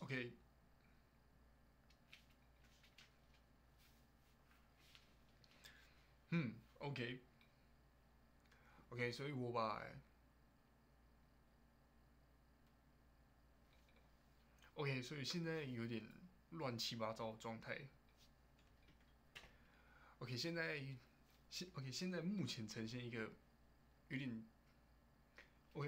OK，OK，所以我把 OK，所以现在有点乱七八糟的状态。OK，现在目前呈现一个有点 OK，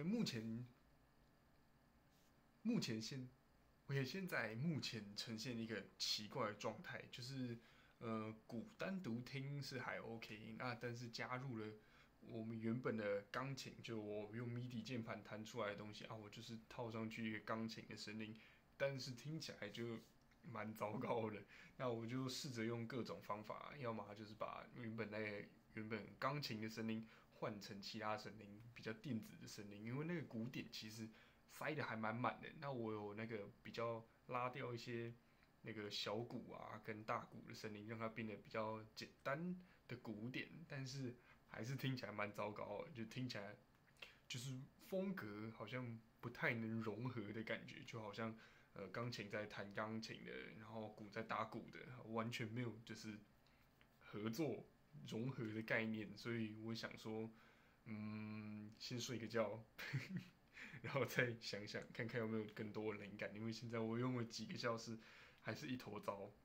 目前现 OK，现在目前呈现一个奇怪的状态，就是鼓单独听是还 OK，那但是加入了我们原本的钢琴，就我用 MIDI 键盘弹出来的东西啊，我就是套上去一个钢琴的声音，但是听起来就蛮糟糕的。那我就试着用各种方法，要么就是把原本钢琴的声音换成其他声音，比较电子的声音，因为那个鼓点其实塞的还蛮满的。那我有那个比较拉掉一些那个小鼓啊跟大鼓的声音，让它变得比较简单的鼓点，但是还是听起来蛮糟糕的，就听起来就是风格好像不太能融合的感觉，就好像钢琴在弹钢琴的，然后鼓在打鼓的，完全没有就是合作融合的概念。所以我想说，先睡个觉，然后再想想看看有没有更多的灵感，因为现在我用了几个小时，还是一坨糟。